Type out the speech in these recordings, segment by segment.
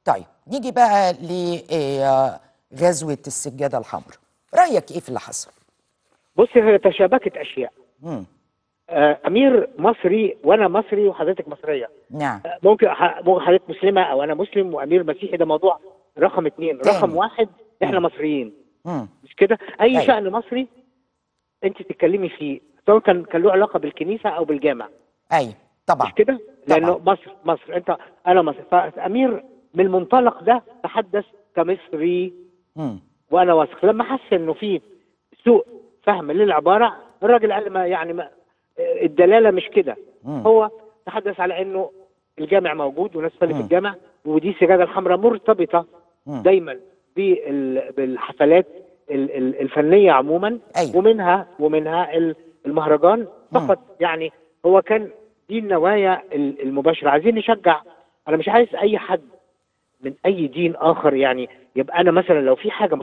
طيب نيجي بقى لغزوة السجادة الحمراء، رأيك ايه في اللي حصل؟ بصي، هي تشابكت اشياء. مم. امير مصري وانا مصري وحضرتك مصريه. نعم. ممكن حضرتك مسلمه او انا مسلم وامير مسيحي، ده موضوع رقم اتنين. رقم تاني. واحد، احنا مم. مصريين. مم. مش كده؟ اي ايوه. شأن مصري انت تتكلمي فيه، سواء كان له علاقه بالكنيسه او بالجامع. ايوه طبعا. مش كده؟ طبعا. لانه مصر انا مصر، فامير من المنطلق ده تحدث كمصري. مم. وانا واثق لما حس انه في سوء فهم للعباره، الراجل قال ما الدلاله مش كده. مم. هو تحدث على انه الجامع موجود وناس تصلي في مم. الجامع، ودي السجاده الحمراء مرتبطه مم. دايما بالحفلات الفنيه عموما. ايوه. ومنها المهرجان فقط. يعني هو كان دي النوايا المباشره. عايزين نشجع. انا مش عايز اي حد من اي دين اخر يعني يبقى انا مثلا لو في حاجه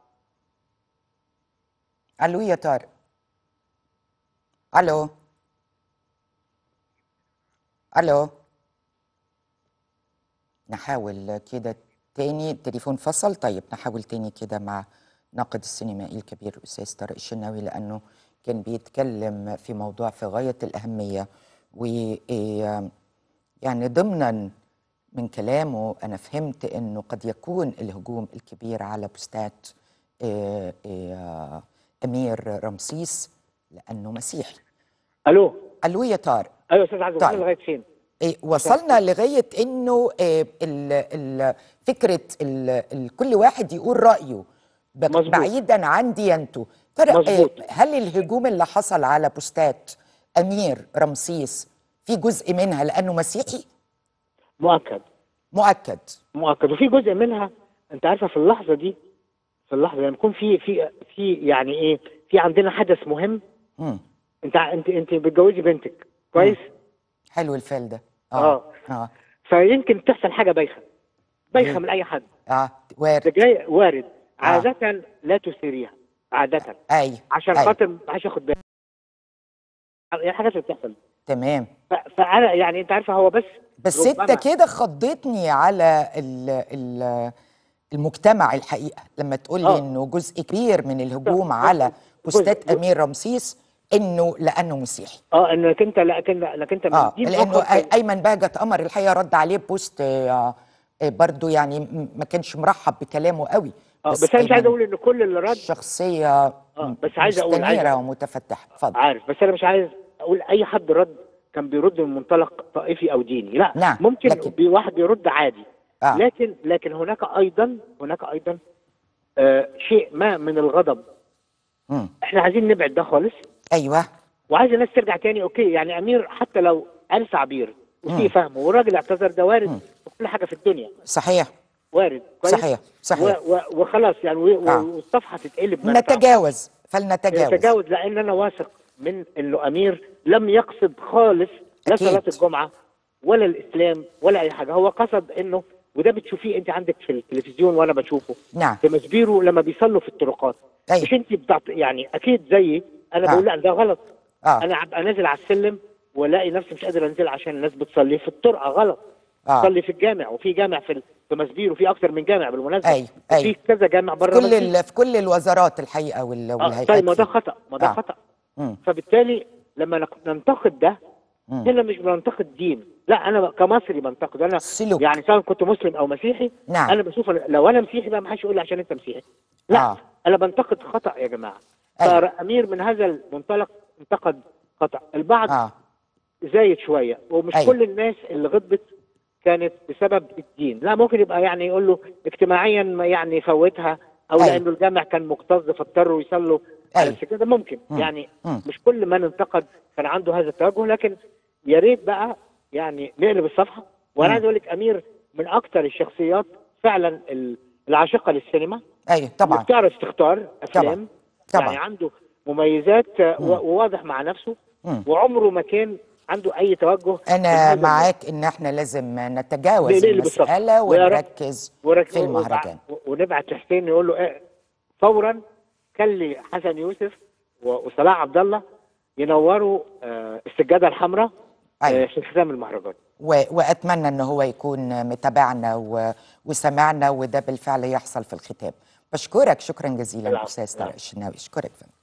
الو يا طارق. الو. الو. نحاول كده تاني، التليفون فصل. طيب نحاول تاني كده مع ناقد السينمائي الكبير الأستاذ طارق الشناوي، لأنه كان بيتكلم في موضوع في غاية الأهمية. و يعني ضمنا من كلامه أنا فهمت أنه قد يكون الهجوم الكبير على بوستات أمير رمسيس لأنه مسيحي. الو. الو يا طارق. ايوه استاذ عزمي، وصلنا طيب لغايه فين؟ وصلنا لغاية انه فكرة كل واحد يقول رأيه مظبوط. بعيدا عن ديانته. ترى مظبوط. هل الهجوم اللي حصل على بوستات أمير رمسيس في جزء منها لأنه مسيحي؟ مؤكد. مؤكد. مؤكد. وفي جزء منها، انت عارفه، في اللحظه دي، لما يكون في يعني ايه، في عندنا حدث مهم. مم. انت بتجوزي بنتك، مم. كويس؟ حلو الفيل ده. اه. اه. فيمكن تحصل حاجه بايخه ليه؟ من اي حد. وارد. ده جاي وارد. اه. عاده لا تثيريها، عاده، اي. عشان اي. خاطر ما حدش ياخد باله. يعني الحاجات اللي بتحصل. تمام. فانا يعني انت عارفه هو بس انت ربما كده خضتني على المجتمع الحقيقة لما تقول لي انه جزء كبير من الهجوم على بوستات امير رمسيس انه لانه مسيحي. انك انت لكن انت من دين لانه اخر ايمن بهجت قمر الحقيقة رد عليه بوست برضو يعني ما كانش مرحب بكلامه قوي. بس بس انا مش عايز ايمن اقول ان كل اللي رد شخصية بس عايز مستنيرة ومتفتحة. اتفضل. عارف، بس انا مش عايز اقول اي حد رد كان بيرد من منطلق طائفي او ديني. لا، نعم. ممكن لكن واحد بيرد عادي. لكن هناك ايضا شيء ما من الغضب. احنا عايزين نبعد ده خالص. ايوه. وعايز الناس ترجع تاني. اوكي، يعني امير حتى لو قال تعبير وفي فهمه والراجل اعتذر، ده وارد في كل حاجه في الدنيا. صحيح. وارد. كويس. صحيح. وخلاص يعني والصفحه تتقلب. نتجاوز. فلنتجاوز. نتجاوز، لان انا واثق من انه امير لم يقصد خالص لا صلاه الجمعه ولا الاسلام ولا اي حاجه. هو قصد انه، وده بتشوفيه انت عندك في التلفزيون وانا بشوفه. نعم. في مسبيرو لما بيصلوا في الطرقات. مش انت يعني اكيد زيي انا بقول لا ده غلط. انا ابقى نازل على السلم والاقي نفسي مش قادر انزل عشان الناس بتصلي في الطرقه. غلط. تصلي في الجامع، وفي جامع في مسبيرو، وفي اكثر من جامع بالمناسبه. في كذا جامع بره في كل الوزارات الحقيقه والهيئات. طيب، ما ده خطا. فبالتالي لما ننتقد ده، هنا مش بننتقد دين. لا، انا كمصري بنتقد. انا السلوك. يعني سواء كنت مسلم او مسيحي. نعم. انا بشوف لو انا مسيحي بقى ما حدش يقول لي عشان انت مسيحي. لا. انا بنتقد خطا يا جماعه. فامير من هذا المنطلق انتقد خطا. البعض زايد شويه، ومش كل الناس اللي غضبت كانت بسبب الدين. لا، ممكن يبقى يعني يقول له اجتماعيا يعني فوتها، او لانه الجامع كان مكتظ فاضطروا يصلوا على السجاده. ممكن يعني مش كل من انتقد كان عنده هذا التوجه. لكن يا ريت بقى يعني نقلب الصفحه. وانا عايز اقول لك امير من اكثر الشخصيات فعلا العاشقه للسينما. ايوه طبعا. بتعرف تختار افلام. طبعا. يعني عنده مميزات وواضح مع نفسه. وعمره ما كان عنده اي توجه. انا معاك ان احنا لازم نتجاوز المساله ونركز في المهرجان. ونبعت لحسين نقول له فورا خلي حسن يوسف وصلاح عبد الله ينوروا السجاده الحمراء في ختام المهرجان. واتمنى ان هو يكون متابعنا وسمعنا، وده بالفعل يحصل في الختام. بشكرك شكرا جزيلا استاذ طارق الشناوي. اشكرك فندم.